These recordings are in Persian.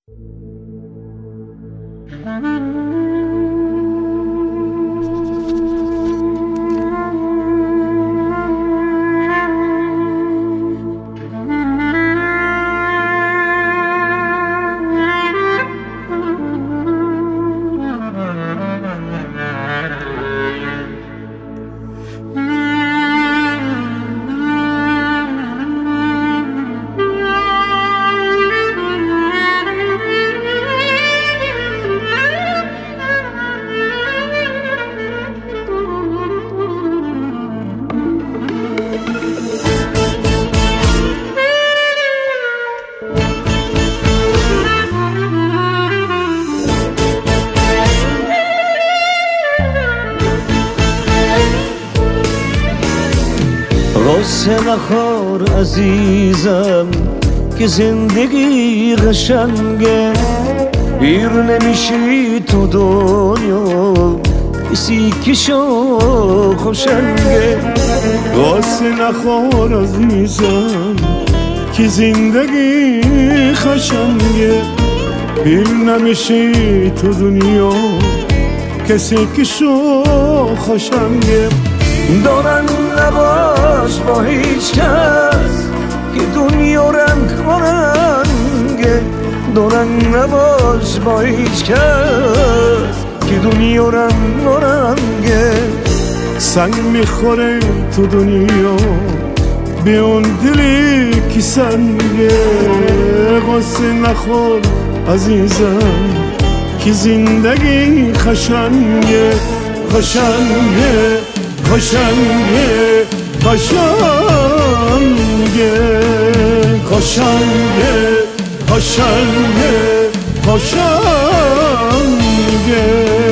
غصه نخور عزیزم که زندگی قشنگه، پیر نمیشی تو دنیا کسی که شو خوشنگه. غصه نخور عزیزم که زندگی قشنگه، پیر نمیشی تو دنیا کسی که شو خوشنگه. دارن نباش با هیچ کس که دنیا رنگ رنگه، دارن نباش با هیچ کس که دنیا رنگ رنگه. سنگ میخوره تو دنیا به اون دلی که سنگه. غصه نخور عزیزم که زندگی قشنگه، قشنگه قشنگه قشنگه قشنگه قشنگه قشنگه.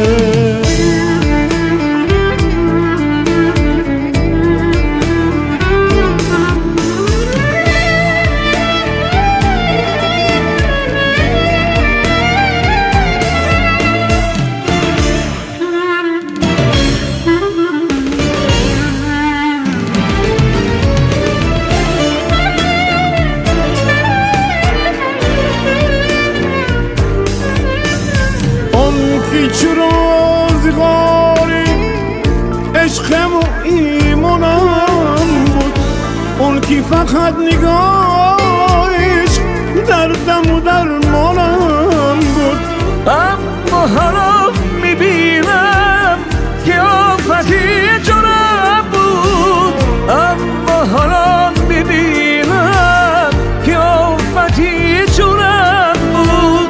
هیچ روزگاری عشقم و ایمانم بود، اون که فقط نگاهش دردم و درمانم بود. اما حالا میبینم که آفتی جرم بود، اما حالا میبینم که آفتی جرم بود.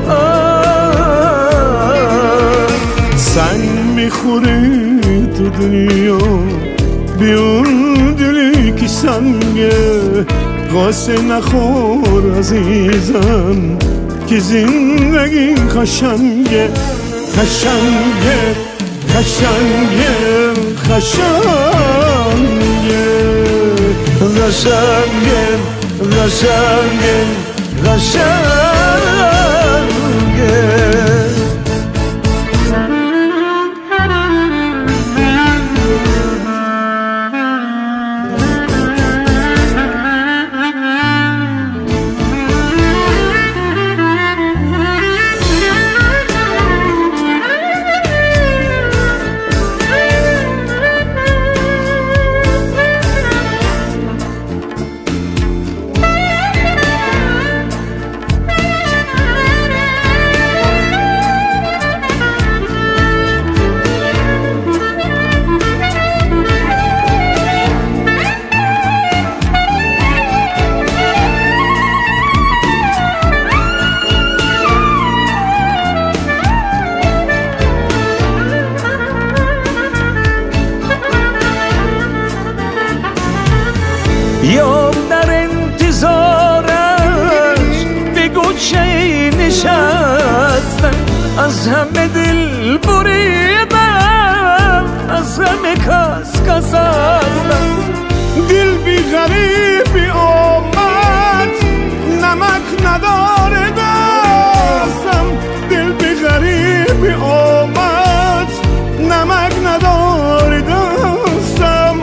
سنگ میخوری تو دنیا به اون دلی که سنگه. غصه نخور عزیزم که زندگی قشنگه، قشنگه قشنگه قشنگه قشنگه قشنگه قشنگه. یا در انتظارش به گوشه نشستم، از همه دل بریدم، از همه کس کس هستم. دل بی غریبی آمد نمک نداره دستم، دل بی غریبی آمد نمک نداره دستم.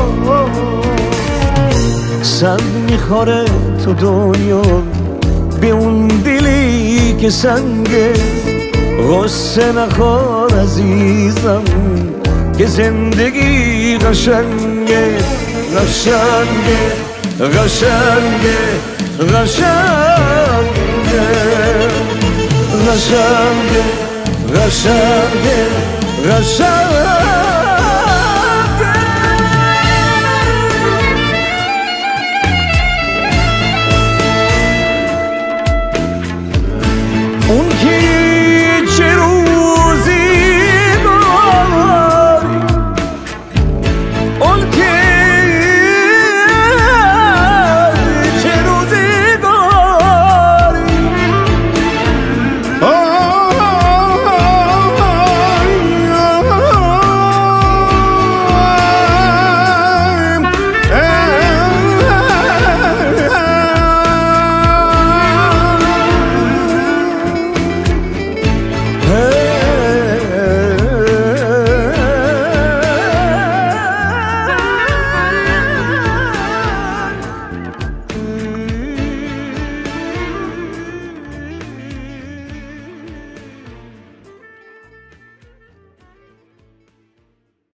سنگ میخوره تو دنیا به که سنگه غصه نخور عزیزم که زندگی قشنگه قشنگه قشنگه قشنگه قشنگه قشنگه قشنگه